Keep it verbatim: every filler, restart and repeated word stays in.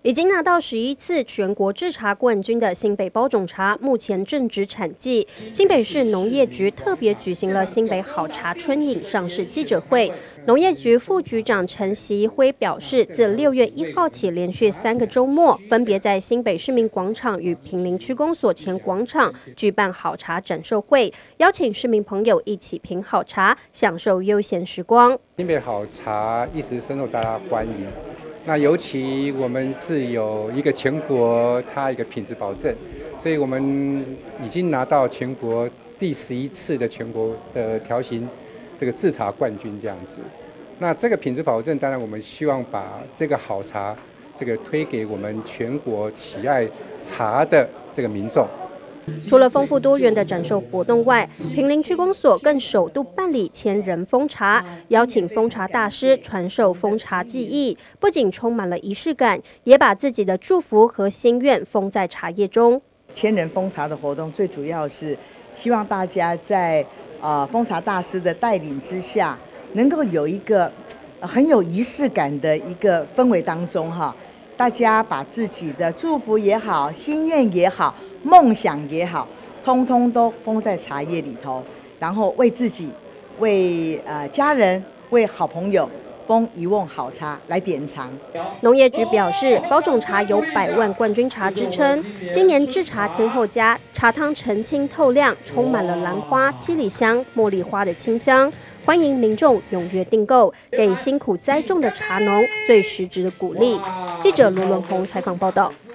已经拿到十一次全国制茶冠军的新北包种茶，目前正值产季。新北市农业局特别举行了新北好茶春饮上市记者会。农业局副局长陈习辉表示，自六月一号起，连续三个周末，分别在新北市民广场与坪林区公所前广场举办好茶展售会，邀请市民朋友一起品好茶，享受悠闲时光。 新北好茶一直深受大家欢迎。那尤其我们是有一个全国它一个品质保证，所以我们已经拿到全国第十一次的全国的条形这个制茶冠军这样子。那这个品质保证，当然我们希望把这个好茶这个推给我们全国喜爱茶的这个民众。 除了丰富多元的展售活动外，坪林区公所更首度办理千人封茶，邀请封茶大师传授封茶技艺，不仅充满了仪式感，也把自己的祝福和心愿封在茶叶中。 千人封茶的活动最主要是希望大家在呃封茶大师的带领之下，能够有一个很有仪式感的一个氛围当中哈，大家把自己的祝福也好，心愿也好，梦想也好，通通都封在茶叶里头，然后为自己、为呃家人、为好朋友封一瓮好茶来典藏。 农业局表示，包种茶有百万冠军茶之称，今年制茶天后家，茶汤澄清透亮，充满了兰花、七里香、茉莉花的清香。欢迎民众踊跃订购，给辛苦栽种的茶农最实质的鼓励。记者罗伦宏采访报道。